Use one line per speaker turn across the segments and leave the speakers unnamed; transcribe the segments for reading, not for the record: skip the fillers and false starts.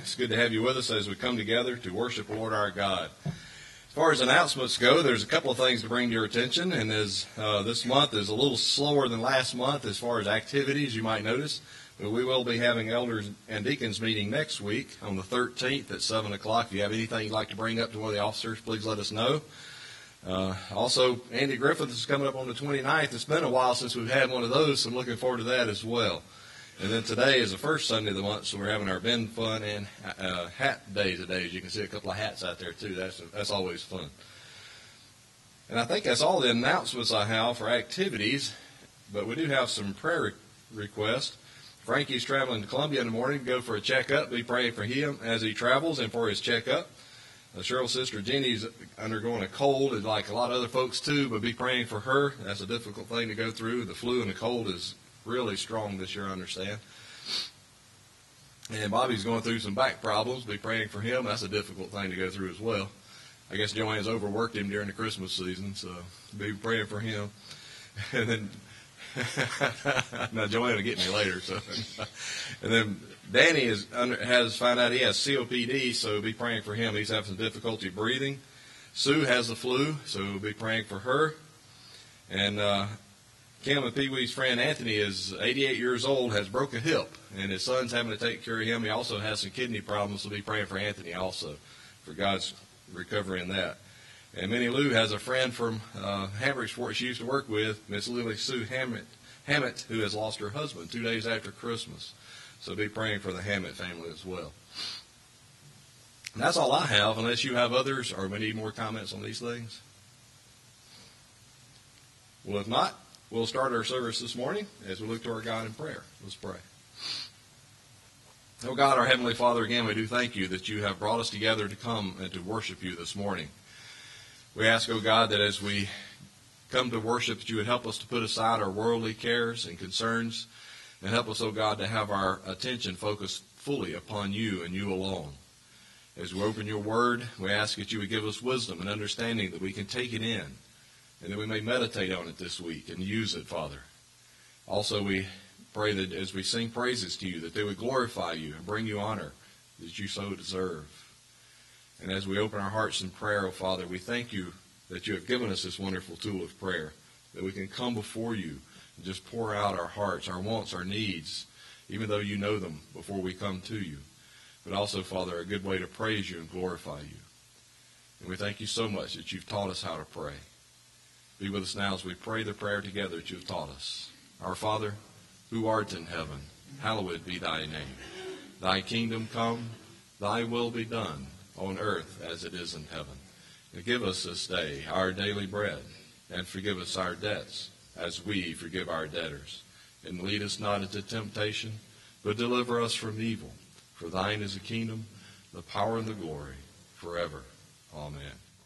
It's good to have you with us as we come together to worship the Lord our God. As far as announcements go, there's a couple of things to bring to your attention, and as this month is a little slower than last month as far as activities, you might notice, but we will be having elders and deacons meeting next week on the 13th at 7 o'clock. If you have anything you'd like to bring up to one of the officers, please let us know. Also, Andy Griffith is coming up on the 29th. It's been a while since we've had one of those, so I'm looking forward to that as well. And then today is the first Sunday of the month, so we're having our Ben Fun and Hat Day today. As you can see a couple of hats out there, too. That's always fun. And I think that's all the announcements I have for activities, but we do have some prayer requests. Frankie's traveling to Columbia in the morning to go for a checkup. Be praying for him as he travels and for his checkup. Cheryl's sister Jenny's undergoing a cold, and like a lot of other folks too, but be praying for her. That's a difficult thing to go through. The flu and the cold is really strong this year, I understand. And Bobby's going through some back problems. Be praying for him. That's a difficult thing to go through as well. I guess Joanne's overworked him during the Christmas season, so be praying for him. And then, now Joanne will get me later. So, and then Danny has found out he has COPD, so be praying for him. He's having some difficulty breathing. Sue has the flu, so be praying for her. And Kim and Pee Wee's friend Anthony is 88 years old, has broke a hip, and his son's having to take care of him. He also has some kidney problems, so be praying for Anthony also for God's recovery in that. And Minnie Lou has a friend from Hammericksport she used to work with, Miss Lily Sue Hammett, who has lost her husband 2 days after Christmas. So be praying for the Hammett family as well. And that's all I have, unless you have others or we need more comments on these things. Well, if not, we'll start our service this morning as we look to our God in prayer. Let's pray. Oh God, our Heavenly Father, again, we do thank you that you have brought us together to come and to worship you this morning. We ask, oh God, that as we come to worship, that you would help us to put aside our worldly cares and concerns, and help us, oh God, to have our attention focused fully upon you and you alone. As we open your word, we ask that you would give us wisdom and understanding that we can take it in, and that we may meditate on it this week and use it, Father. Also, we pray that as we sing praises to you, that they would glorify you and bring you honor that you so deserve. And as we open our hearts in prayer, oh Father, we thank you that you have given us this wonderful tool of prayer, that we can come before you and just pour out our hearts, our wants, our needs, even though you know them before we come to you. But also, Father, a good way to praise you and glorify you. And we thank you so much that you've taught us how to pray. Be with us now as we pray the prayer together that you have taught us. Our Father, who art in heaven, hallowed be thy name. Thy kingdom come, thy will be done, on earth as it is in heaven. And give us this day our daily bread, and forgive us our debts, as we forgive our debtors. And lead us not into temptation, but deliver us from evil. For thine is the kingdom, the power, and the glory, forever. Amen.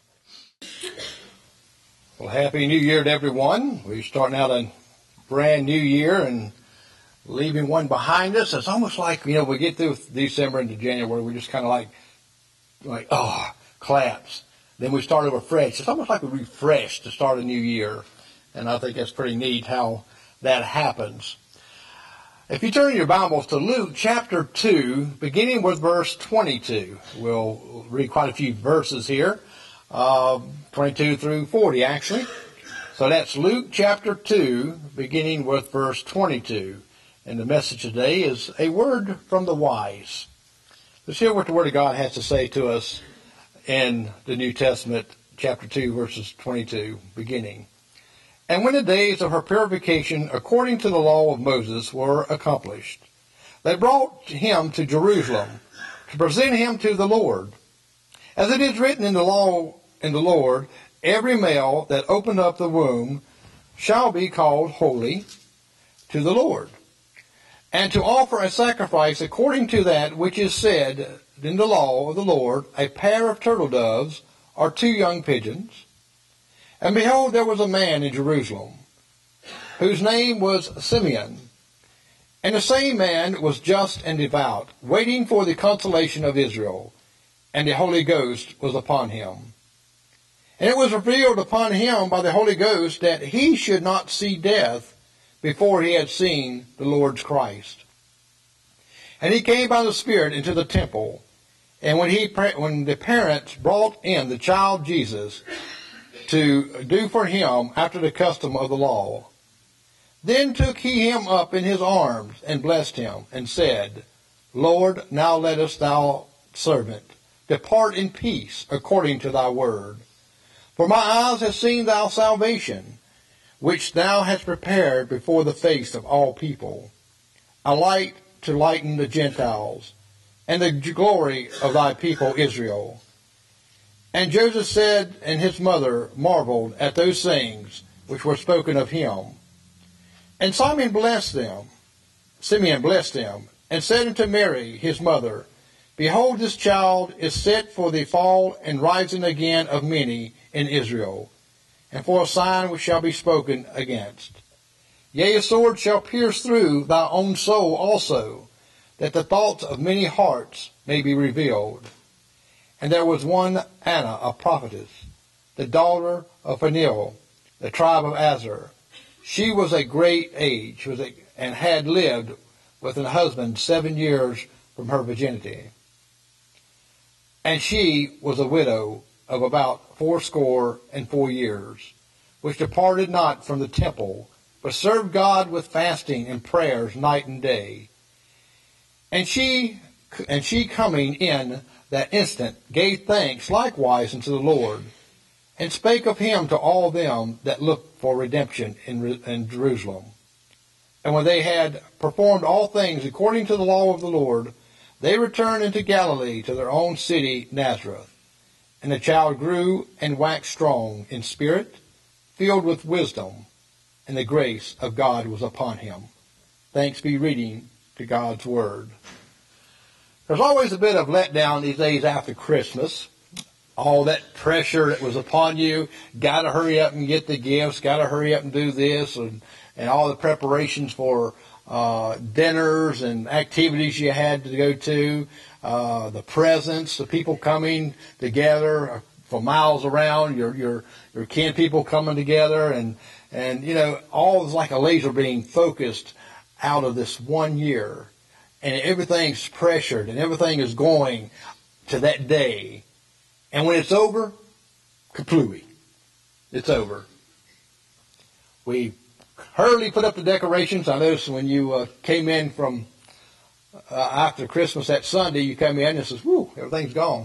Well, Happy New Year to everyone. We're starting out a brand new year and leaving one behind us. It's almost like, we get through December into January, we just kind of like, collapse. Then we start over fresh. It's almost like we refresh to start a new year. And I think that's pretty neat how that happens. If you turn your Bibles to Luke chapter 2, beginning with verse 22, we'll read quite a few verses here. 22 through 40, actually. So that's Luke chapter 2, beginning with verse 22. And the message today is a word from the wise. Let's hear what the Word of God has to say to us in the New Testament, chapter 2, verses 22, beginning. And when the days of her purification according to the law of Moses were accomplished, they brought him to Jerusalem to present him to the Lord. As it is written in the law in the Lord, every male that opened up the womb shall be called holy to the Lord, and to offer a sacrifice according to that which is said in the law of the Lord, a pair of turtle doves or 2 young pigeons. And behold, there was a man in Jerusalem, whose name was Simeon. And the same man was just and devout, waiting for the consolation of Israel, and the Holy Ghost was upon him. And it was revealed upon him by the Holy Ghost that he should not see death before he had seen the Lord's Christ. And he came by the Spirit into the temple. And when the parents brought in the child Jesus to do for him after the custom of the law, then took he him up in his arms and blessed him and said, Lord, now lettest thou servant depart in peace according to thy word. For my eyes have seen thy salvation, which thou hast prepared before the face of all people, a light to lighten the Gentiles, and the glory of thy people Israel. And Joseph said, and his mother marveled at those things which were spoken of him. And Simeon blessed them, and said unto Mary his mother, Behold, this child is set for the fall and rising again of many in Israel, and for a sign which shall be spoken against. Yea, a sword shall pierce through thy own soul also, that the thoughts of many hearts may be revealed. And there was one Anna, a prophetess, the daughter of Phanuel, the tribe of Aser. She was a great age, and had lived with an husband 7 years from her virginity. And she was a widow of about 84 years, which departed not from the temple, but served God with fasting and prayers night and day. And she coming in that instant gave thanks likewise unto the Lord, and spake of him to all them that looked for redemption in Jerusalem. And when they had performed all things according to the law of the Lord, they returned into Galilee to their own city Nazareth. And the child grew and waxed strong in spirit, filled with wisdom, and the grace of God was upon him. Thanks be reading to God's Word. There's always a bit of letdown these days after Christmas. All that pressure that was upon you, got to hurry up and get the gifts, got to hurry up and do this, and all the preparations for dinners and activities you had to go to, the presents, the people coming together for miles around, your kin people coming together, and you know, all is like a laser beam focused out of this 1 year, and everything's pressured and everything is going to that day. And when it's over, kaplooey, it's over. We hurriedly put up the decorations. I noticed when you came in from after Christmas that Sunday, you came in and says, "Whew, everything's gone."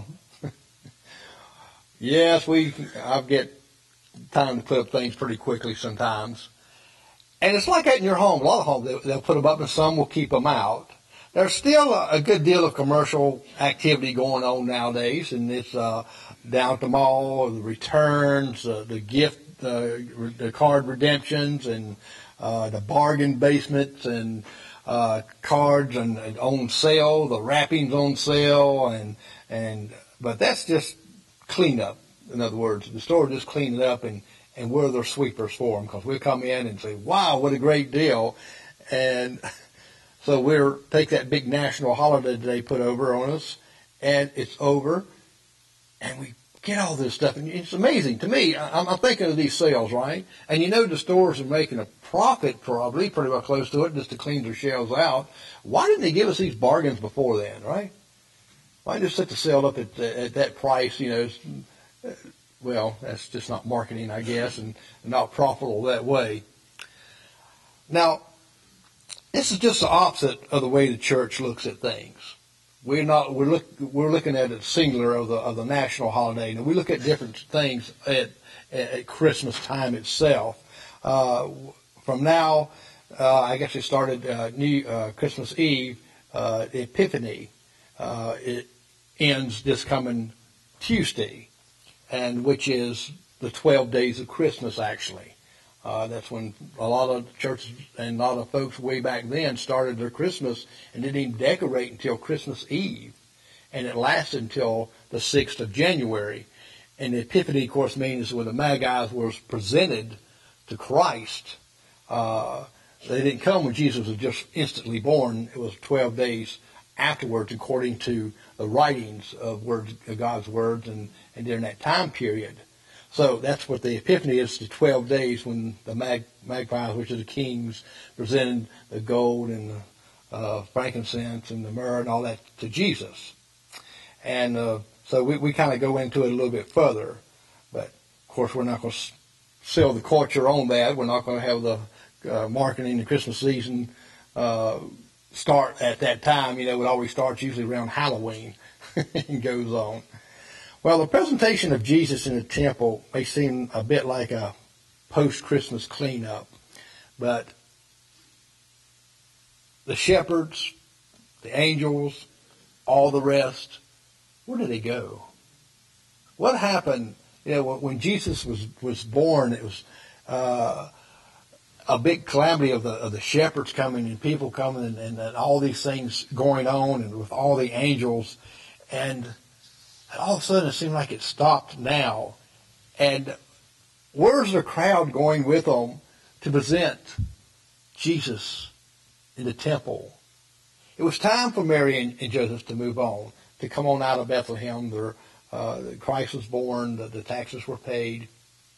Yes, I get time to put up things pretty quickly sometimes. And it's like that in your home. A lot of homes, they'll put them up and some will keep them out. There's still a good deal of commercial activity going on nowadays, and it's down at the mall, the returns, the gift, the card redemptions, and the bargain basements, and cards and on sale, the wrappings on sale, but that's just cleanup. In other words, the store just cleaned it up, and we're their sweepers for them, because we'll come in and say, "Wow, what a great deal!" And so we'll take that big national holiday that they put over on us, and it's over, and we get all this stuff. And it's amazing to me. I'm thinking of these sales, right? And you know the stores are making a profit, probably, pretty well close to it, just to clean their shelves out. Why didn't they give us these bargains before then, right? Why just set the sale up at that price, you know? Well, that's just not marketing, I guess, and not profitable that way. Now, this is just the opposite of the way the church looks at things. We're looking at it singular of the national holiday. Now, we look at different things at Christmas time itself. From now, I guess it started Christmas Eve, Epiphany. It ends this coming Tuesday, and which is the 12 days of Christmas, actually. That's when a lot of churches and a lot of folks way back then started their Christmas and didn't even decorate until Christmas Eve. And it lasted until the 6th of January. And the Epiphany, of course, means when the Magi was presented to Christ. They didn't come when Jesus was just instantly born. It was 12 days afterwards, according to the writings of God's words and during that time period. So that's what the Epiphany is, the 12 days when the magpies, which are the kings, presented the gold and the frankincense and the myrrh and all that to Jesus. And so we kind of go into it a little bit further. But, of course, we're not going to sell the culture on that. We're not going to have the marketing the Christmas season start at that time. It always starts usually around Halloween and goes on. Well, the presentation of Jesus in the temple may seem a bit like a post-Christmas cleanup, but the shepherds, the angels, all the rest, where did they go? What happened? When Jesus was born, it was a big calamity of the shepherds coming and people coming and all these things going on, and with all the angels, and all of a sudden it seemed like it stopped now. And where's the crowd going with them to present Jesus in the temple? It was time for Mary and Joseph to move on, to come on out of Bethlehem. Christ was born, the taxes were paid.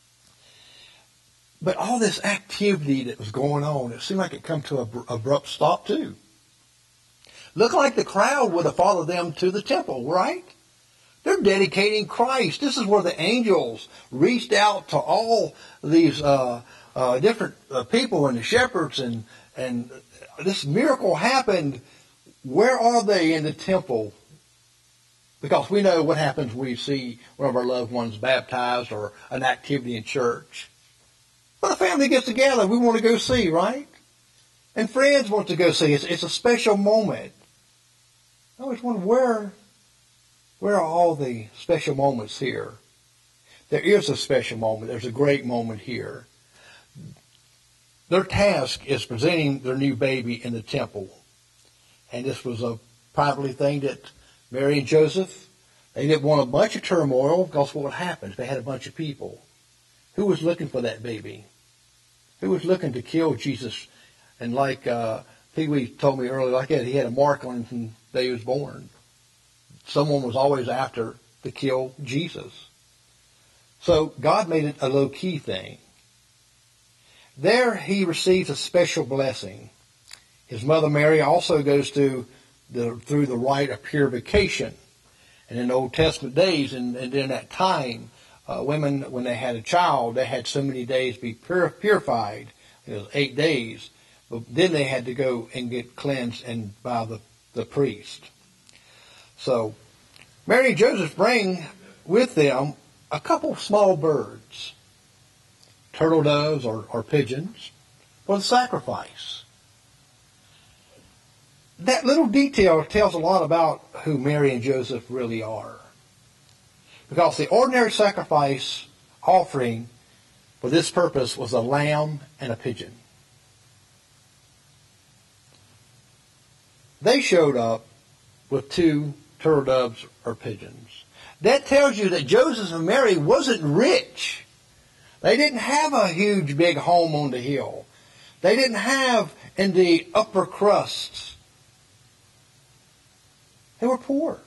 But all this activity that was going on, it seemed like it come to an abrupt stop too. Looked like the crowd would have followed them to the temple, right? They're dedicating Christ. This is where the angels reached out to all these different people and the shepherds, and this miracle happened. Where are they in the temple? Because we know what happens when we see one of our loved ones baptized or an activity in church. When a family gets together, we want to go see, right? And friends want to go see. It's a special moment. I always wonder, where are all the special moments here? There is a special moment. There's a great moment here. Their task is presenting their new baby in the temple. And this was a privately thing that Mary and Joseph, they didn't want a bunch of turmoil, because what would happen if they had a bunch of people? Who was looking for that baby? Who was looking to kill Jesus? And like Pee Wee told me earlier, like that, he had a mark on him from the day he was born. Someone was always after to kill Jesus. So God made it a low-key thing. There he receives a special blessing. His mother Mary also goes through the rite of purification. And in the Old Testament days, and in that time, women, when they had a child, they had so many days to be purified. It was 8 days. But then they had to go and get cleansed by the priest. So Mary and Joseph bring with them a couple of small birds, turtle doves or pigeons, for the sacrifice. That little detail tells a lot about who Mary and Joseph really are. Because the ordinary sacrifice offering for this purpose was a lamb and a pigeon. They showed up with 2 turtle doves or pigeons. That tells you that Joseph and Mary wasn't rich. They didn't have a huge big home on the hill. They didn't have in the upper crusts. They were poor.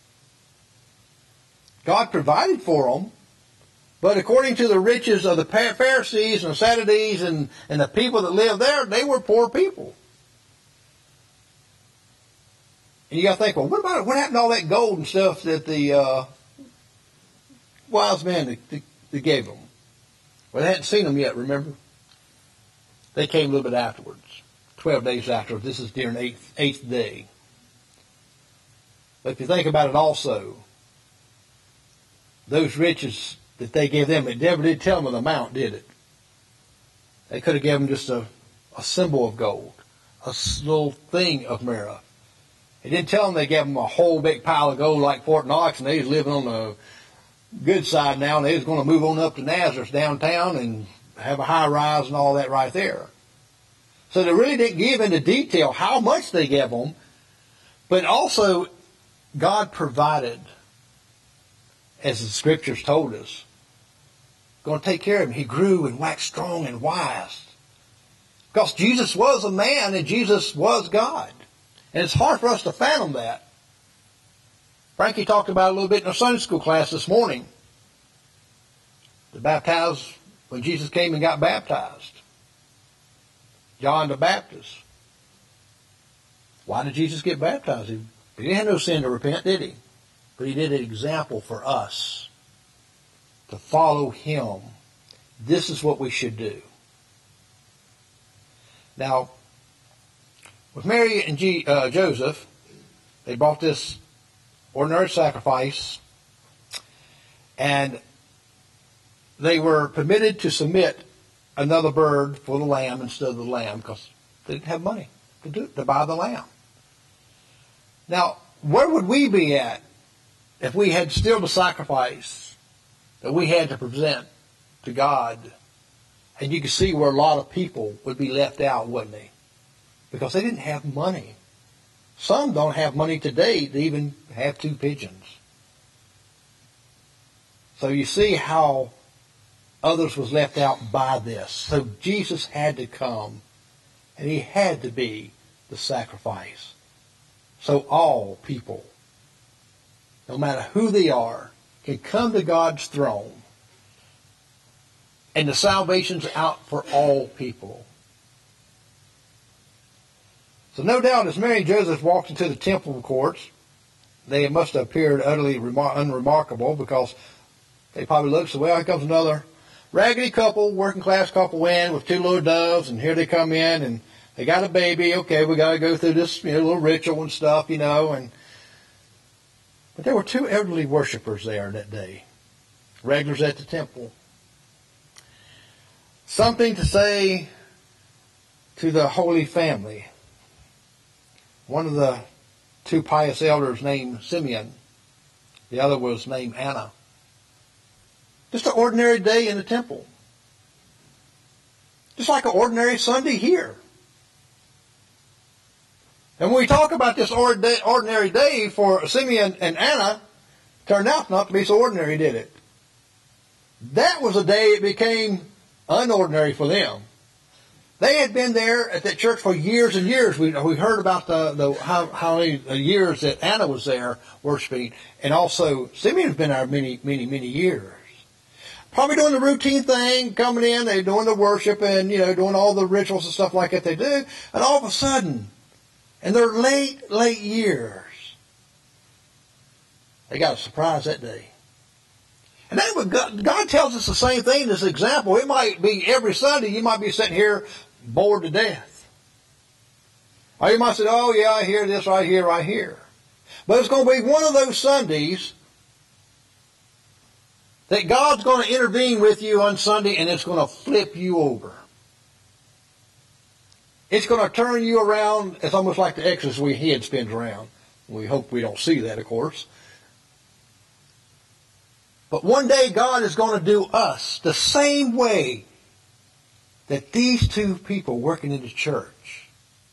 God provided for them, but according to the riches of the Pharisees and the Sadducees and the people that lived there, they were poor people. And you got to think, well, what happened to all that gold and stuff that the wise men that gave them? Well, they hadn't seen them yet, remember? They came a little bit afterwards, 12 days afterwards. This is during the eighth day. But if you think about it also, those riches that they gave them, it never did tell them the amount, did it? They could have given them just a symbol of gold, a little thing of myrrh. It didn't tell them they gave them a whole big pile of gold like Fort Knox, and they was living on the good side now, and they was going to move on up to Nazareth downtown and have a high rise and all that right there. So they really didn't give into detail how much they gave them, but also God provided, as the scriptures told us, going to take care of him. He grew and waxed strong and wise. Because Jesus was a man and Jesus was God. And it's hard for us to fathom that. Frankie talked about it a little bit in our Sunday school class this morning. To baptize when Jesus came and got baptized. John the Baptist. Why did Jesus get baptized? He didn't have no sin to repent, did he? but he did an example for us to follow him. This is what we should do. Now, with Mary and Joseph, they brought this ordinary sacrifice, and they were permitted to submit another bird for the lamb instead of the lamb because they didn't have money to buy the lamb. Now, where would we be at if we had still the sacrifice that we had to present to God? And you can see where a lot of people would be left out, wouldn't they? Because they didn't have money. Some don't have money today to even have 2 pigeons. So you see how others was left out by this. So Jesus had to come, and he had to be the sacrifice. So all people, no matter who they are, can come to God's throne. And the salvation's out for all people. So no doubt as Mary and Joseph walked into the temple courts, they must have appeared utterly unremarkable because they probably looked, so well, here comes another raggedy couple, working class couple in with 2 little doves, and here they come in and they got a baby. Okay, we got to go through this little ritual and stuff, but there were 2 elderly worshipers there that day, regulars at the temple. Something to say to the Holy Family. One of the 2 pious elders named Simeon. The other was named Anna. Just an ordinary day in the temple. Just like an ordinary Sunday here. And when we talk about this ordinary day for Simeon and Anna, it turned out not to be so ordinary, did it? That was a day it became unordinary for them. They had been there at that church for years and years. We heard about how many years that Anna was there worshiping, and also Simeon's been there many, many, many years. Probably doing the routine thing, coming in, they're doing the worship and doing all the rituals and stuff like that they do, and all of a sudden, in their late years, they got a surprise that day. And that was God tells us the same thing in this example. It might be every Sunday you might be sitting here bored to death. Or you might say, oh yeah, I hear this right here. But it's going to be one of those Sundays that God's going to intervene with you on Sunday and it's going to flip you over. It's going to turn you around. It's almost like the Exodus where your head spins around. We hope we don't see that, of course. But one day God is going to do us the same way that these 2 people working in the church.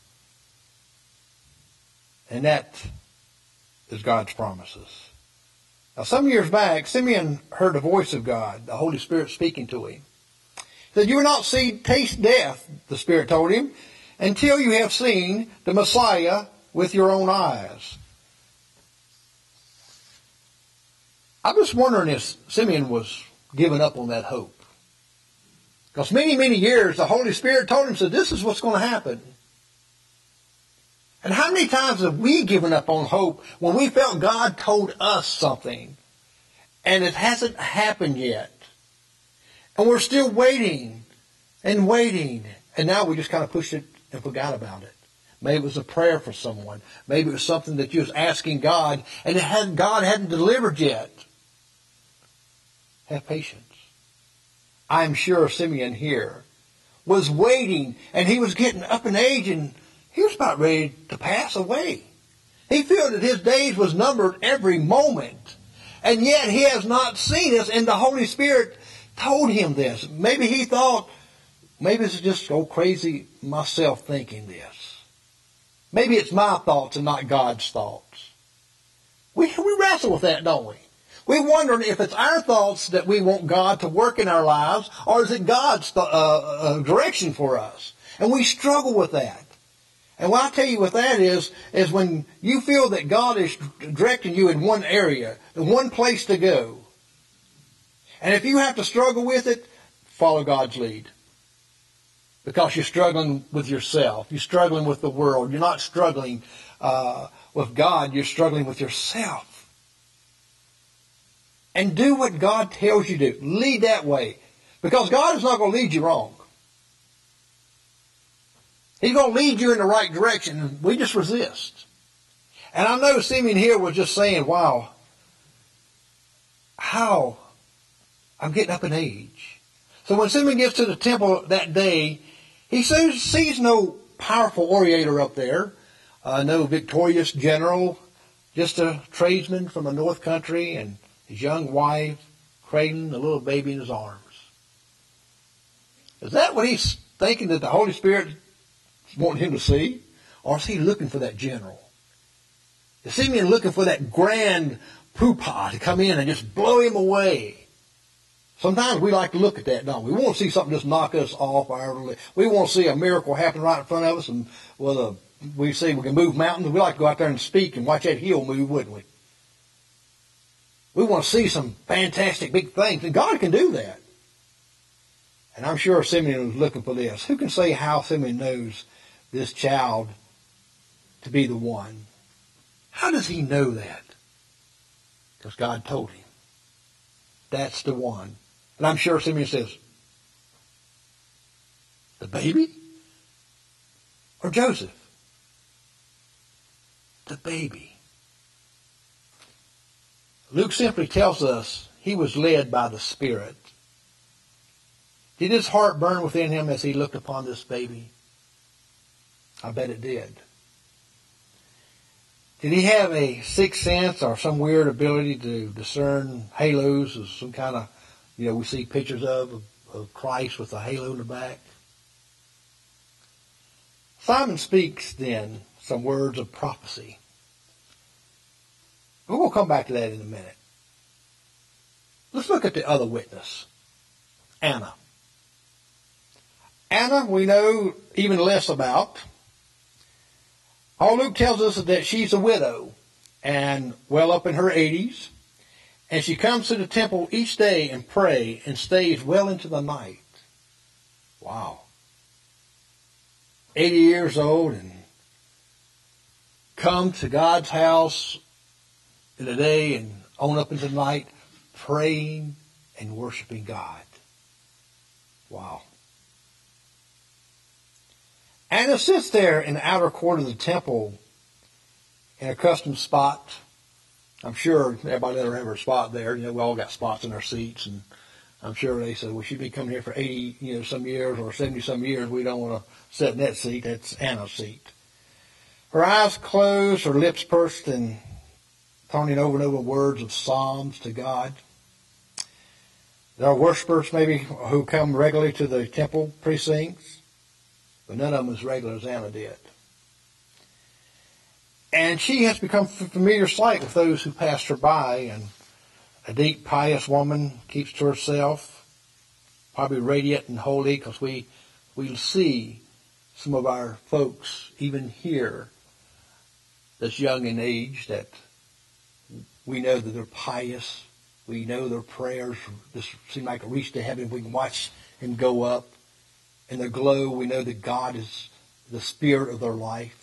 And that is God's promises. Now some years back, Simeon heard the voice of God, the Holy Spirit speaking to him. He said, you will not taste death, the Spirit told him, until you have seen the Messiah with your own eyes. I'm just wondering if Simeon was giving up on that hope. Because many, many years the Holy Spirit told him, said, this is what's going to happen. And how many times have we given up on hope when we felt God told us something and it hasn't happened yet? And we're still waiting and waiting. And now we just kind of pushed it and forgot about it. Maybe it was a prayer for someone. Maybe it was something that you was asking God and God hadn't delivered yet. Have patience. I'm sure Simeon here was waiting, and he was getting up in age, and he was about ready to pass away. He felt that his days was numbered every moment, and yet he has not seen this, and the Holy Spirit told him this. Maybe he thought, maybe it's just so crazy myself thinking this. Maybe it's my thoughts and not God's thoughts. We wrestle with that, don't we? We wonder if it's our thoughts that we want God to work in our lives, or is it God's direction for us? And we struggle with that. And what I tell you with that is when you feel that God is directing you in one area, in one place to go. And if you have to struggle with it, follow God's lead. Because you're struggling with yourself. You're struggling with the world. You're not struggling with God. You're struggling with yourself. and do what God tells you to do. Lead that way. Because God is not going to lead you wrong. He's going to lead you in the right direction. We just resist. And I know Simeon here was just saying, wow, how I'm getting up in age. So when Simeon gets to the temple that day, he sees no powerful orator up there, no victorious general, just a tradesman from the north country and his young wife cradling the little baby in his arms. Is that what he's thinking that the Holy Spirit is wanting him to see? Or is he looking for that general? Is Simeon looking for that grand poopah to come in and just blow him away? Sometimes we like to look at that, don't we? We want to see something just knock us off our... We want to see a miracle happen right in front of us, and we see we can move mountains. We like to go out there and speak and watch that hill move, wouldn't we? We want to see some fantastic big things, and God can do that. And I'm sure Simeon was looking for this. Who can say how Simeon knows this child to be the one? How does he know that? Because God told him. That's the one. And I'm sure Simeon says, the baby? Or Joseph? The baby. Luke simply tells us he was led by the Spirit. Did his heart burn within him as he looked upon this baby? I bet it did. Did he have a sixth sense or some weird ability to discern halos as some kind of, we see pictures of Christ with a halo in the back? Simon speaks then some words of prophecy. We're going to come back to that in a minute. Let's look at the other witness, Anna. Anna, we know even less about. All Luke tells us is that she's a widow and well up in her 80s. And she comes to the temple each day and pray and stays well into the night. Wow. 80 years old and come to God's house in the day and on up into the night praying and worshiping God. Wow. Anna sits there in the outer court of the temple in a custom spot. I'm sure everybody let her have her spot there. We all got spots in our seats, and I'm sure they said, well, she'd been coming here for 80, some years or 70 some years. We don't want to sit in that seat. That's Anna's seat. Her eyes closed, her lips pursed, and turning over and over words of psalms to God. There are worshipers maybe who come regularly to the temple precincts, but none of them as regular as Anna did. And she has become a familiar sight with those who passed her by, and a deep, pious woman keeps to herself, probably radiant and holy, because we see some of our folks, even here, that's young in age, that we know that they're pious. We know their prayers just seem like a reach to heaven. We can watch them go up. In their glow, we know that God is the spirit of their life.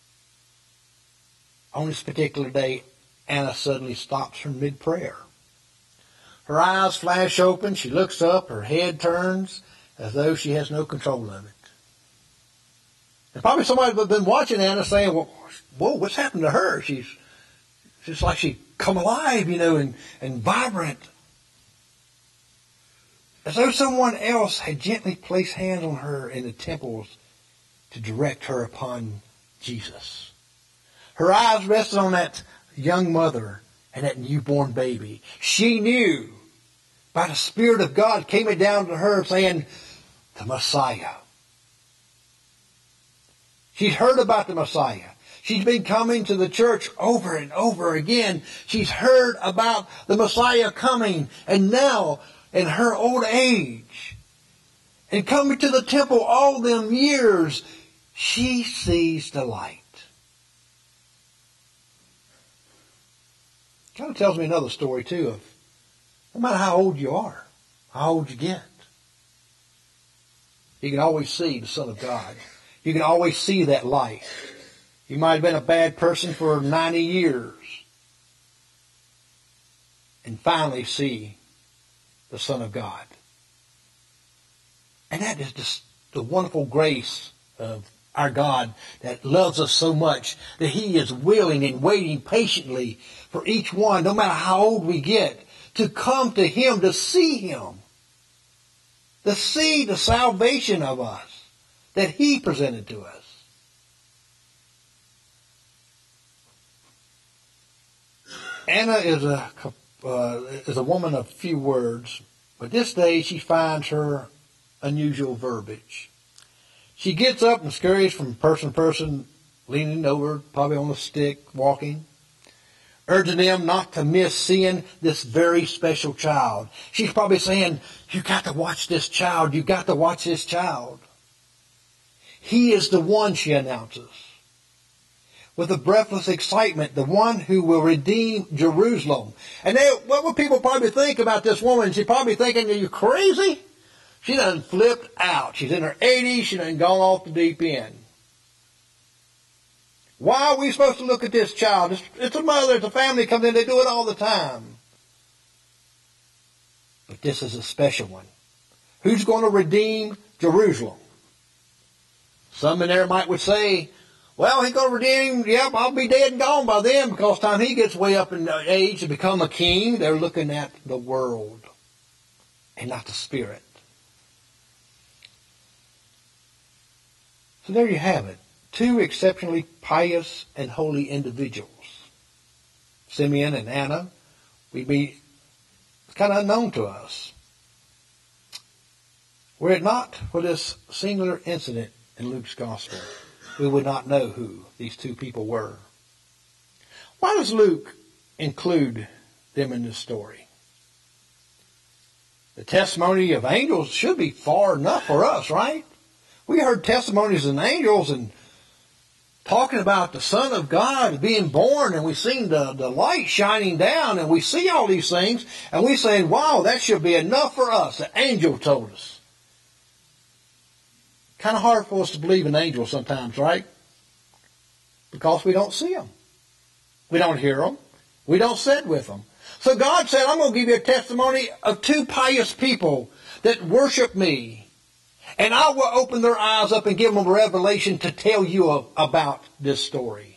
On this particular day, Anna suddenly stops her mid-prayer. Her eyes flash open. She looks up. Her head turns as though she has no control of it. And probably somebody would have been watching Anna saying, well, whoa, what's happened to her? She's just like she come alive, and vibrant. As though someone else had gently placed hands on her in the temples to direct her upon Jesus. Her eyes rested on that young mother and that newborn baby. She knew by the Spirit of God came it down to her saying, the Messiah. She's heard about the Messiah. She's been coming to the church over and over again. She's heard about the Messiah coming, and now in her old age and coming to the temple all them years, she sees the light. Kind of tells me another story too of no matter how old you are, how old you get, you can always see the Son of God. You can always see that light. You might have been a bad person for 90 years. and finally see the Son of God. And that is just the wonderful grace of our God that loves us so much that He is willing and waiting patiently for each one, no matter how old we get, to come to Him, to see Him, to see the salvation of us that He presented to us. Anna is a woman of few words, but this day she finds her unusual verbiage. She gets up and scurries from person to person, leaning over, probably on a stick, walking, urging them not to miss seeing this very special child. She's probably saying, you got to watch this child. You got to watch this child. He is the one, she announces, with a breathless excitement, the one who will redeem Jerusalem. And what would people probably think about this woman? She's probably thinking, are you crazy? She done flipped out. She's in her 80s. She done gone off the deep end. Why are we supposed to look at this child? It's a mother, it's a family comes in. They do it all the time. But this is a special one. Who's going to redeem Jerusalem? Some in there would say, well, he's going to redeem, yep, I'll be dead and gone by then, because time he gets way up in age to become a king, they're looking at the world and not the Spirit. So there you have it. Two exceptionally pious and holy individuals. Simeon and Anna, it's kind of unknown to us. Were it not for this singular incident in Luke's Gospel, we would not know who these two people were. Why does Luke include them in this story? The testimony of angels should be far enough for us, right? We heard testimonies of angels and talking about the Son of God being born, and we've seen the light shining down, and we see all these things, and we say, wow, that should be enough for us. The angel told us. Kind of hard for us to believe in angels sometimes, right? Because we don't see them. We don't hear them. We don't sit with them. So God said, I'm going to give you a testimony of two pious people that worship me. And I will open their eyes up and give them a revelation to tell you about this story.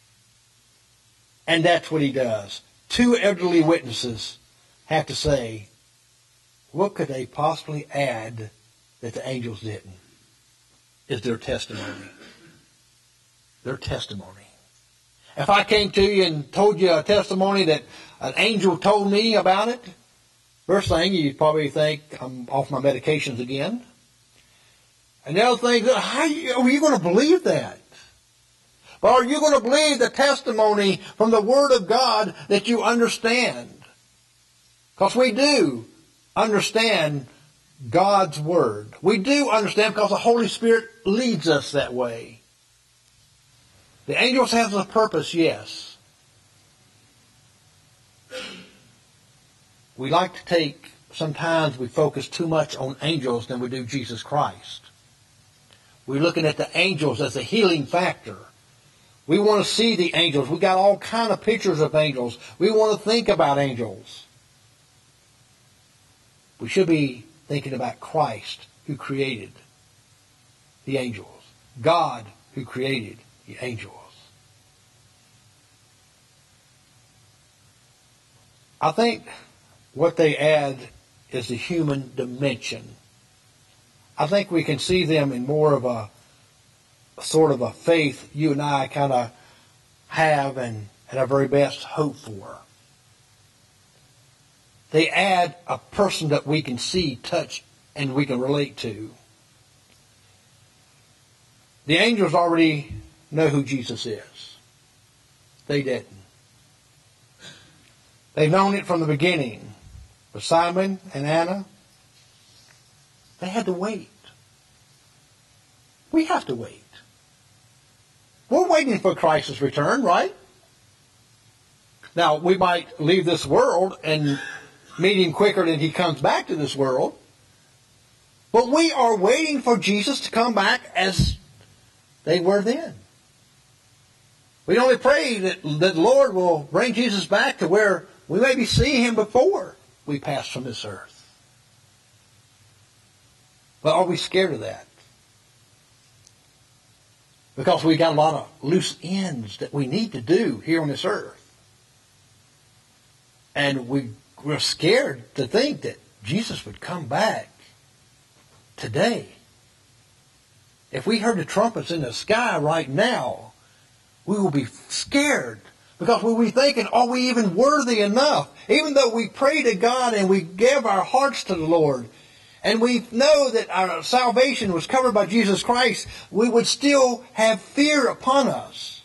And that's what He does. Two elderly witnesses have to say, what could they possibly add that the angels didn't? Is their testimony. Their testimony. If I came to you and told you a testimony that an angel told me about it, first thing you'd probably think, I'm off my medications again. And the other thing, are you going to believe that? Or are you going to believe the testimony from the Word of God that you understand? Because we do understand God's Word. We do understand because the Holy Spirit leads us that way. The angels have a purpose, yes. We like to take, sometimes we focus too much on angels than we do Jesus Christ. We're looking at the angels as a healing factor. We want to see the angels. We got all kind of pictures of angels. We want to think about angels. We should be thinking about Christ who created the angels. God who created the angels. I think what they add is the human dimension. I think we can see them in more of a sort of a faith you and I kind of have and at our very best hope for. They add a person that we can see, touch, and we can relate to. The angels already know who Jesus is. They didn't. They've known it from the beginning. But Simon and Anna, they had to wait. We have to wait. We're waiting for Christ's return, right? Now, we might leave this world and meet Him quicker than He comes back to this world. But we are waiting for Jesus to come back as they were then. We only pray that the Lord will bring Jesus back to where We maybe see him before we pass from this earth. But are we scared of that? Because we got a lot of loose ends that we need to do here on this earth. And we're scared to think that Jesus would come back today. If we heard the trumpets in the sky right now, we will be scared. Because we'll be thinking, are we even worthy enough? Even though we pray to God and we give our hearts to the Lord, and we know that our salvation was covered by Jesus Christ, we would still have fear upon us.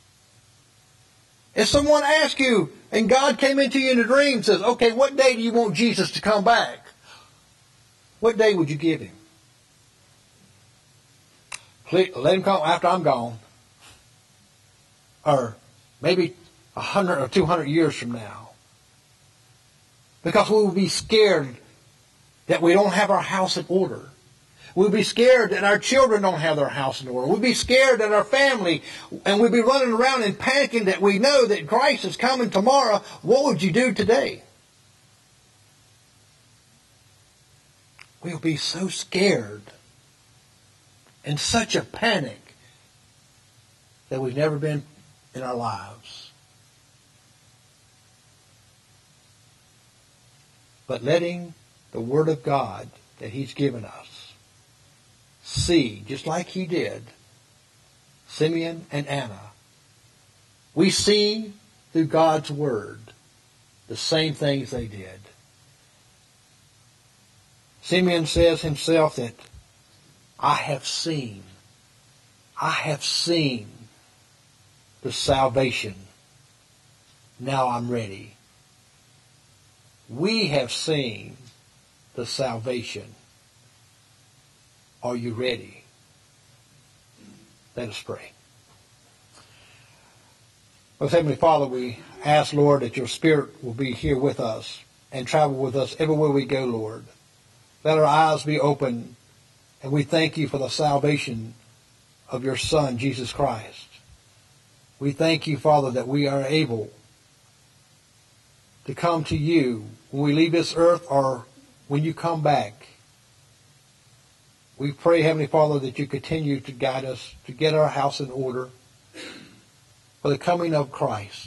If someone asked you, and God came into you in a dream and says, okay, what day do you want Jesus to come back? What day would you give him? Please, let him come after I'm gone. Or maybe 100 or 200 years from now. Because we will be scared that we don't have our house in order. We'll be scared that our children don't have their house in order. We'll be scared that our family, and we'll be running around and panicking that we know that Christ is coming tomorrow. What would you do today? We'll be so scared in such a panic that we've never been in our lives. But letting the Word of God that He's given us see, just like He did, Simeon and Anna, we see through God's Word the same things they did. Simeon says himself that I have seen the salvation. Now I'm ready. We have seen the salvation. Are you ready? Let us pray. Most Heavenly Father, we ask, Lord, that your Spirit will be here with us and travel with us everywhere we go, Lord. Let our eyes be open, and we thank you for the salvation of your Son, Jesus Christ. We thank you, Father, that we are able to come to you when we leave this earth or when you come back. We pray, Heavenly Father, that you continue to guide us to get our house in order for the coming of Christ.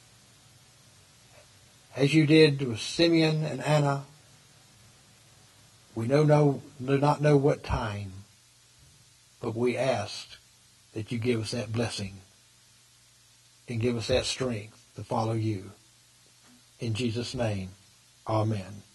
As you did with Simeon and Anna, we do not know what time, but we ask that you give us that blessing and give us that strength to follow you. In Jesus' name, amen.